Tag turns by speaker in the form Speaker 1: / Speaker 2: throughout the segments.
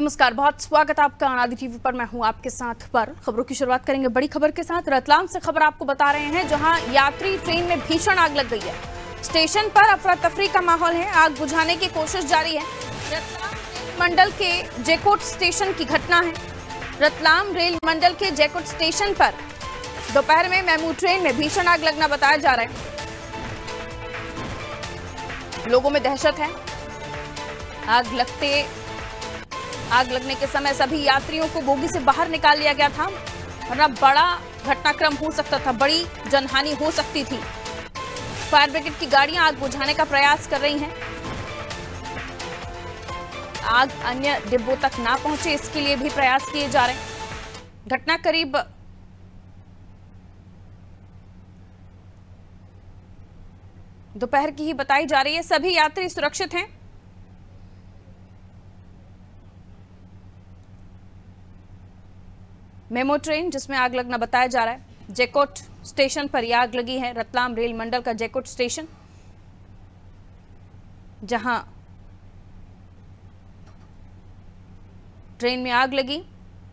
Speaker 1: नमस्कार, बहुत स्वागत आपका अनादि टीवी पर। मैं हूं आपके साथ। पर खबरों की शुरुआत करेंगे बड़ी खबर के साथ। रतलाम से खबर आपको बता रहे हैं, जहां यात्री ट्रेन में भीषण आग लग गई है। स्टेशन पर अफरा तफरी का माहौल है। आग बुझाने की कोशिश जारी है। रतलाम रेल मंडल के जैकोट स्टेशन की घटना है। रतलाम रेल मंडल के जैकोट स्टेशन पर दोपहर में मेमू ट्रेन में भीषण आग लगना बताया जा रहा है। लोगों में दहशत है। आग लगने के समय सभी यात्रियों को बोगी से बाहर निकाल लिया गया था, वरना बड़ा घटनाक्रम हो सकता था, बड़ी जनहानि हो सकती थी। फायर ब्रिगेड की गाड़ियां आग बुझाने का प्रयास कर रही हैं। आग अन्य डिब्बों तक ना पहुंचे, इसके लिए भी प्रयास किए जा रहे हैं। घटना करीब दोपहर की ही बताई जा रही है। सभी यात्री सुरक्षित हैं। मेमो ट्रेन जिसमें आग लगना बताया जा रहा है, जैकोट स्टेशन पर यह आग लगी है। रतलाम रेल मंडल का जैकोट स्टेशन, जहां ट्रेन में आग लगी।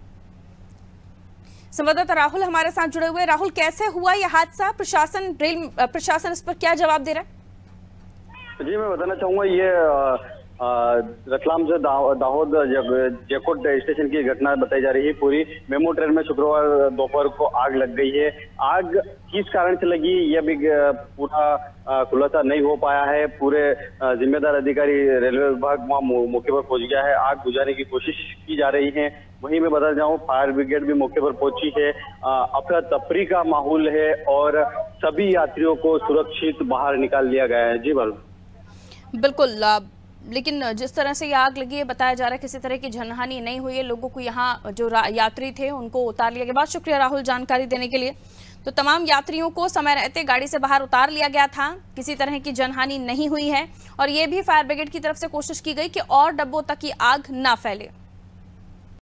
Speaker 1: संवाददाता राहुल हमारे साथ जुड़े हुए। राहुल, कैसे हुआ यह हादसा? रेल प्रशासन इस पर क्या जवाब दे रहा है?
Speaker 2: जी, मैं बताना चाहूंगा, ये रतलाम से दाहोद जैकोट स्टेशन की घटना बताई जा रही है। पूरी मेमो ट्रेन में शुक्रवार दोपहर को आग लग गई है। आग किस कारण से लगी, यह भी पूरा खुलासा नहीं हो पाया है। पूरे जिम्मेदार अधिकारी रेलवे विभाग वहां मौके पर पहुंच गया है। आग बुझाने की कोशिश की जा रही है। वहीं मैं बता जाऊं, फायर ब्रिगेड भी मौके पर पहुंची है। अफरा तफरी का माहौल है और सभी यात्रियों को सुरक्षित बाहर निकाल लिया गया है। जी
Speaker 1: बिल्कुल, लेकिन जिस तरह से ये आग लगी है, बताया जा रहा है किसी तरह की जनहानि नहीं हुई है। लोगों को यहाँ जो यात्री थे उनको उतार लिया गया। बहुत शुक्रिया राहुल जानकारी देने के लिए। तो तमाम यात्रियों को समय रहते गाड़ी से बाहर उतार लिया गया था। किसी तरह की जनहानि नहीं हुई है और ये भी फायर ब्रिगेड की तरफ से कोशिश की गई कि और डब्बों तक की आग ना फैले।